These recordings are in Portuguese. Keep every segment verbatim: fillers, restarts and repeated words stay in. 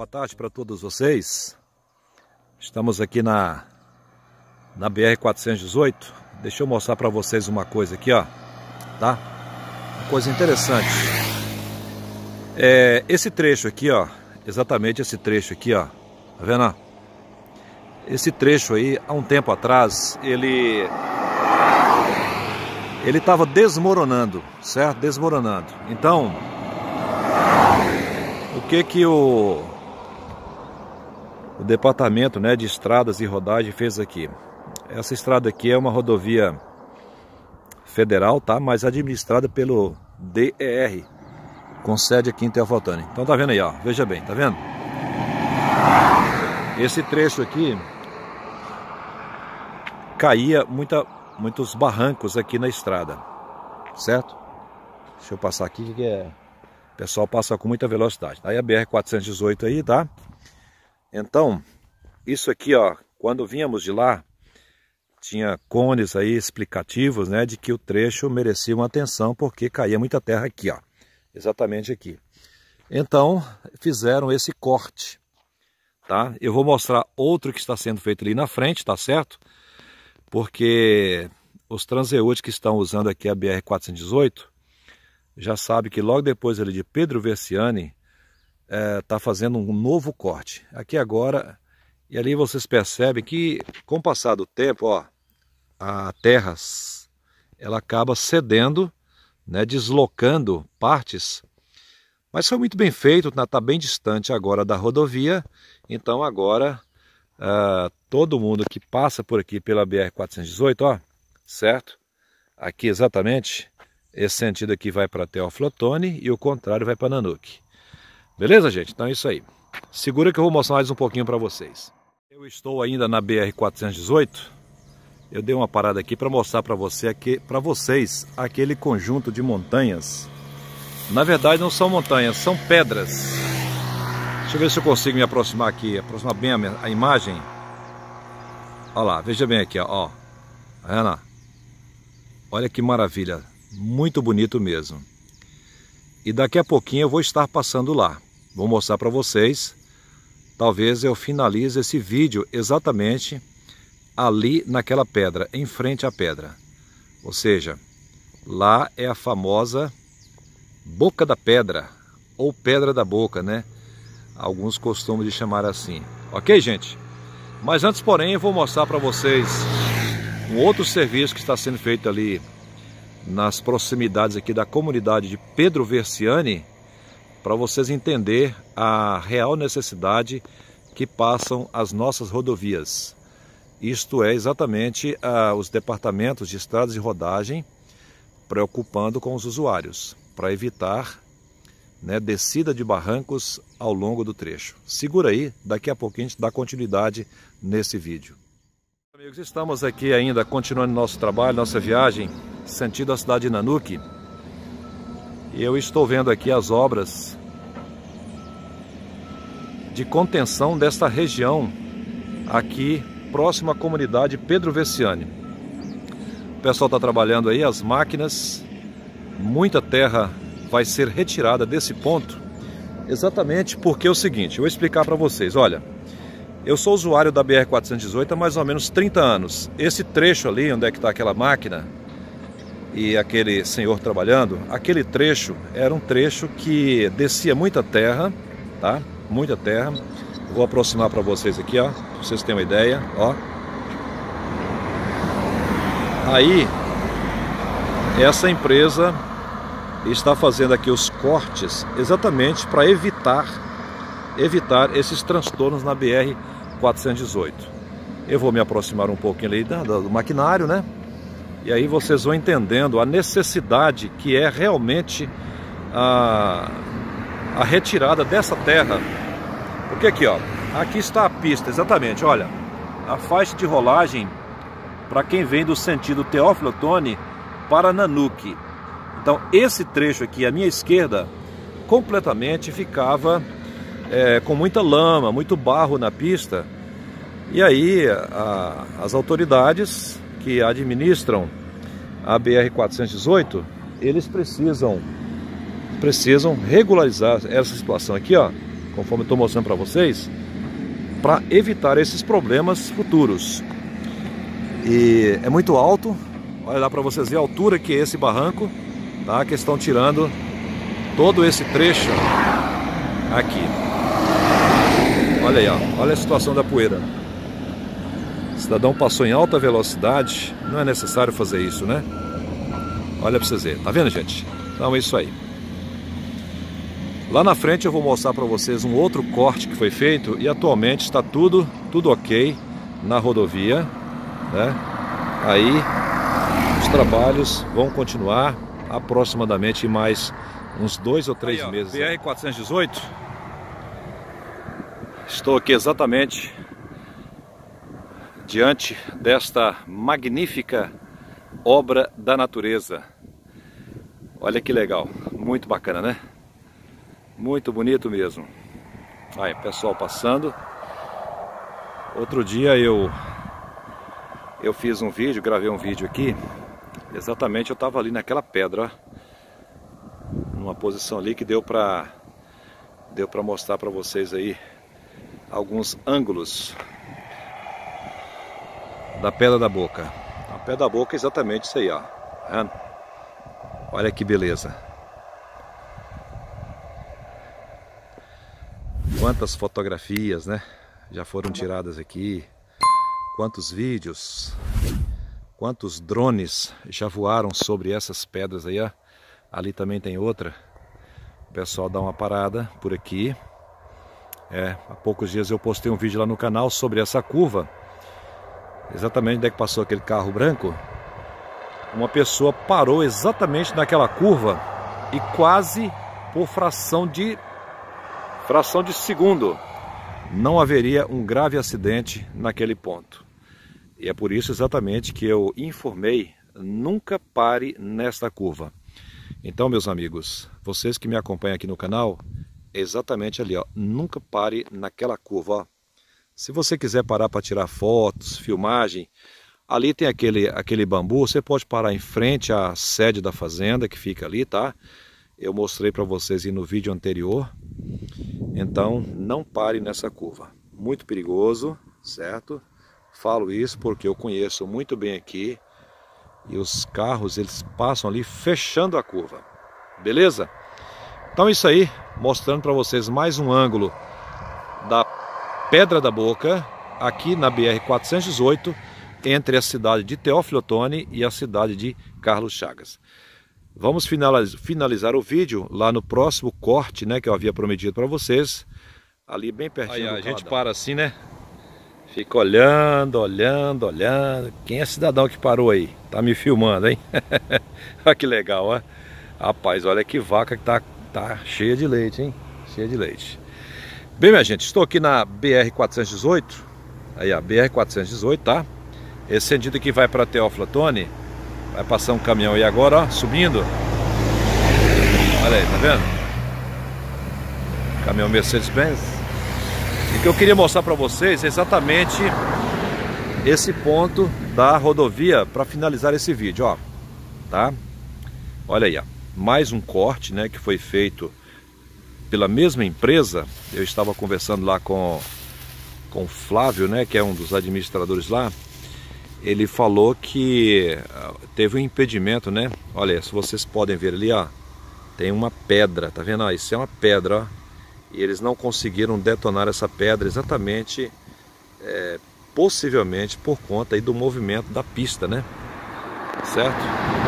Boa tarde para todos vocês. Estamos aqui na, na B R quatrocentos e dezoito. Deixa eu mostrar para vocês uma coisa aqui, ó. Tá? Uma coisa interessante. É, esse trecho aqui, ó. Exatamente esse trecho aqui, ó. Tá vendo? Ó? Esse trecho aí, há um tempo atrás, ele... Ele estava desmoronando, certo? Desmoronando. Então, o que que o... O departamento, né, de estradas e rodagem fez aqui? Essa estrada aqui é uma rodovia federal, tá? Mas administrada pelo D E R, com sede aqui em Teoflotone. Então tá vendo aí, ó? Veja bem, tá vendo? Esse trecho aqui caía muita, muitos barrancos aqui na estrada, certo? Deixa eu passar aqui que é... o pessoal passa com muita velocidade. Aí a B R quatrocentos e dezoito aí, tá? Então, isso aqui, ó, quando vínhamos de lá, tinha cones aí explicativos, né, de que o trecho merecia uma atenção porque caía muita terra aqui, ó, exatamente aqui. Então, fizeram esse corte, tá? Eu vou mostrar outro que está sendo feito ali na frente, tá certo? Porque os transeúntes que estão usando aqui a B R quatrocentos e dezoito já sabem que logo depois ali de Pedro Versiani, está é, fazendo um novo corte aqui agora, e ali vocês percebem que com o passar do tempo, ó, a terra ela acaba cedendo, né, deslocando partes, mas foi muito bem feito, está bem distante agora da rodovia. Então agora uh, todo mundo que passa por aqui pela B R quatrocentos e dezoito, ó, certo? Aqui exatamente, esse sentido aqui vai para Teoflotone e o contrário vai para Nanuque. Beleza, gente? Então é isso aí. Segura que eu vou mostrar mais um pouquinho para vocês. Eu estou ainda na B R quatrocentos e dezoito. Eu dei uma parada aqui para mostrar para você aqui, para vocês aquele conjunto de montanhas. Na verdade não são montanhas, são pedras. Deixa eu ver se eu consigo me aproximar aqui, aproximar bem a, a imagem. Olha lá, veja bem aqui, ó. Ana, olha que maravilha, muito bonito mesmo. E daqui a pouquinho eu vou estar passando lá. Vou mostrar para vocês. Talvez eu finalize esse vídeo exatamente ali naquela pedra, em frente à pedra. Ou seja, lá é a famosa Boca da Pedra, ou Pedra da Boca, né? Alguns costumam de chamar assim. Ok, gente? Mas antes, porém, eu vou mostrar para vocês um outro serviço que está sendo feito ali nas proximidades aqui da comunidade de Pedro Versiani, para vocês entenderem a real necessidade que passam as nossas rodovias. Isto é exatamente ah, os departamentos de estradas e rodagem preocupando com os usuários, para evitar, né, descida de barrancos ao longo do trecho. Segura aí, daqui a pouquinho a gente dá continuidade nesse vídeo. Amigos, estamos aqui ainda continuando nosso trabalho, nossa viagem, sentido a cidade de Nanuque. E eu estou vendo aqui as obras de contenção desta região aqui próximo à comunidade Pedro Versiani. O pessoal está trabalhando aí, as máquinas, muita terra vai ser retirada desse ponto, exatamente porque é o seguinte, eu vou explicar para vocês. Olha, eu sou usuário da B R quatrocentos e dezoito há mais ou menos trinta anos. Esse trecho ali, onde é que está aquela máquina e aquele senhor trabalhando, aquele trecho era um trecho que descia muita terra, tá? Muita terra. Vou aproximar para vocês aqui, ó, para vocês terem uma ideia, ó. Aí, essa empresa está fazendo aqui os cortes exatamente para evitar, evitar esses transtornos na B R quatrocentos e dezoito. Eu vou me aproximar um pouquinho ali do maquinário, né? E aí vocês vão entendendo a necessidade que é realmente a, a retirada dessa terra. Porque aqui, ó, aqui está a pista, exatamente, olha, a faixa de rolagem para quem vem do sentido Teoflotone para Nanuque. Então esse trecho aqui à minha esquerda completamente ficava é, com muita lama, muito barro na pista. E aí a, as autoridades que administram a B R quatrocentos e dezoito, eles precisam precisam regularizar essa situação aqui, ó. conforme eu estou mostrando para vocês, para evitar esses problemas futuros. E é muito alto, olha lá para vocês verem a altura que é esse barranco, tá? Que estão tirando todo esse trecho aqui. Olha aí, ó, olha a situação da poeira. O cidadão passou em alta velocidade, não é necessário fazer isso, né? Olha para vocês verem, tá vendo, gente? Então é isso aí. Lá na frente eu vou mostrar para vocês um outro corte que foi feito e atualmente está tudo, tudo ok na rodovia, né? Aí os trabalhos vão continuar aproximadamente mais uns dois ou três aí, meses. B R quatrocentos e dezoito. Estou aqui exatamente diante desta magnífica obra da natureza. Olha que legal, muito bacana, né? Muito bonito mesmo. Aí, pessoal passando. Outro dia eu eu fiz um vídeo, gravei um vídeo aqui. Exatamente, eu estava ali naquela pedra, ó, numa posição ali que deu para deu para mostrar para vocês aí alguns ângulos da Pedra da Boca. A Pedra da Boca é exatamente isso aí, ó. Olha que beleza. Quantas fotografias, né, já foram tiradas aqui, quantos vídeos, quantos drones já voaram sobre essas pedras aí, ó. Ali também tem outra. O pessoal dá uma parada por aqui. É, há poucos dias eu postei um vídeo lá no canal sobre essa curva. Exatamente onde é que passou aquele carro branco. Uma pessoa parou exatamente naquela curva e quase por fração de fração de segundo não haveria um grave acidente naquele ponto. E é por isso exatamente que eu informei: nunca pare nesta curva. Então, meus amigos, vocês que me acompanham aqui no canal, é exatamente ali, ó, nunca pare naquela curva, ó. Se você quiser parar para tirar fotos, filmagem, ali tem aquele, aquele bambu, você pode parar em frente à sede da fazenda que fica ali, tá? Eu mostrei para vocês aí no vídeo anterior. Então, não pare nessa curva. Muito perigoso, certo? Falo isso porque eu conheço muito bem aqui. E os carros, eles passam ali fechando a curva. Beleza? Então é isso aí. Mostrando para vocês mais um ângulo da Pedra da Boca, aqui na B R quatrocentos e dezoito, entre a cidade de Teófilo Otoni e a cidade de Carlos Chagas. Vamos finalizar o vídeo lá no próximo corte, né, que eu havia prometido para vocês. Ali bem pertinho. Aí, a gente para assim, né? Fica olhando, olhando, olhando. Quem é cidadão que parou aí? Tá me filmando, hein? Olha que legal, ó. Rapaz, olha que vaca que tá, tá cheia de leite, hein? Cheia de leite. Bem, minha gente, estou aqui na B R quatrocentos e dezoito. Aí, a B R quatrocentos e dezoito, tá? Esse sentido aqui vai para Teófilo Otoni. Vai passar um caminhão aí agora, ó, subindo. Olha aí, tá vendo? Caminhão Mercedes-Benz. E o que eu queria mostrar para vocês é exatamente esse ponto da rodovia para finalizar esse vídeo, ó. Tá? Olha aí, ó. Mais um corte, né, que foi feito pela mesma empresa. Eu estava conversando lá com, com o Flávio, né, que é um dos administradores lá. Ele falou que teve um impedimento, né? Olha, se vocês podem ver ali, ó, tem uma pedra, tá vendo? Ó, isso é uma pedra, ó. E eles não conseguiram detonar essa pedra exatamente, é, possivelmente por conta aí do movimento da pista, né? Certo?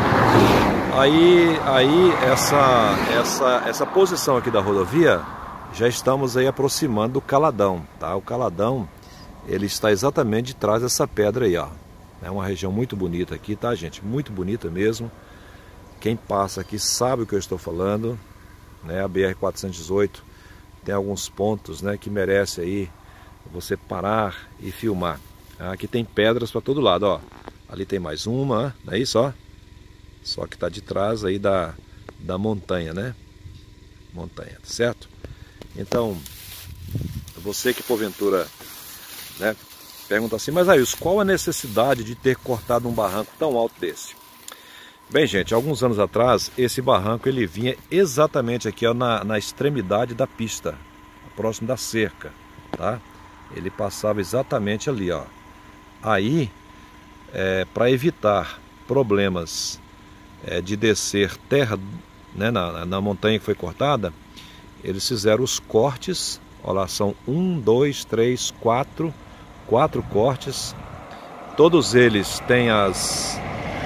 Aí, aí essa, essa, essa posição aqui da rodovia, já estamos aí aproximando do Caladão, tá? O Caladão, ele está exatamente de trás dessa pedra aí, ó. É uma região muito bonita aqui, tá, gente? Muito bonita mesmo. Quem passa aqui sabe o que eu estou falando, né? A B R quatrocentos e dezoito tem alguns pontos, né, que merece aí você parar e filmar. Aqui tem pedras para todo lado, ó. Ali tem mais uma, não é isso, ó? Só que está de trás aí da, da montanha, né? Montanha, certo? Então, você que porventura, né, pergunta assim, mas aí, qual a necessidade de ter cortado um barranco tão alto desse? Bem, gente, alguns anos atrás, esse barranco ele vinha exatamente aqui, ó, na, na extremidade da pista. próximo da cerca, tá? Ele passava exatamente ali, ó. Aí, é, para evitar problemas é, de descer terra, né, na, na montanha que foi cortada, eles fizeram os cortes. Olha lá, são um, dois, três, quatro, quatro cortes. Todos eles têm as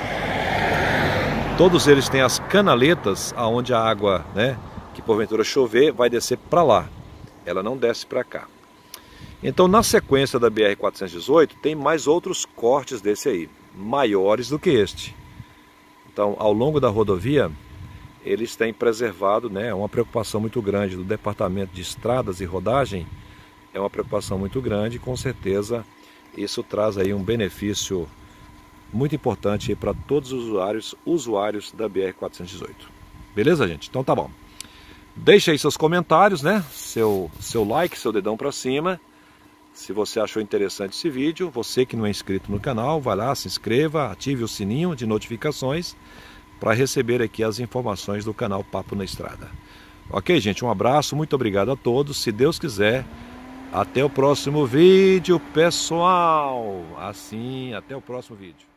todos eles têm as canaletas aonde a água, né, que porventura chover, vai descer para lá. Ela não desce para cá. Então, na sequência da B R quatrocentos e dezoito, tem mais outros cortes desse aí, maiores do que este. Então, ao longo da rodovia, eles têm preservado, né, uma preocupação muito grande do Departamento de Estradas e Rodagem, é uma preocupação muito grande, com certeza isso traz aí um benefício muito importante para todos os usuários, usuários da B R quatrocentos e dezoito. Beleza, gente? Então tá bom. Deixa aí seus comentários, né? Seu, seu like, seu dedão para cima. Se você achou interessante esse vídeo, você que não é inscrito no canal, vai lá, se inscreva, ative o sininho de notificações para receber aqui as informações do canal Papo na Estrada. Ok, gente? Um abraço, muito obrigado a todos. Se Deus quiser, até o próximo vídeo, pessoal. Assim, até o próximo vídeo.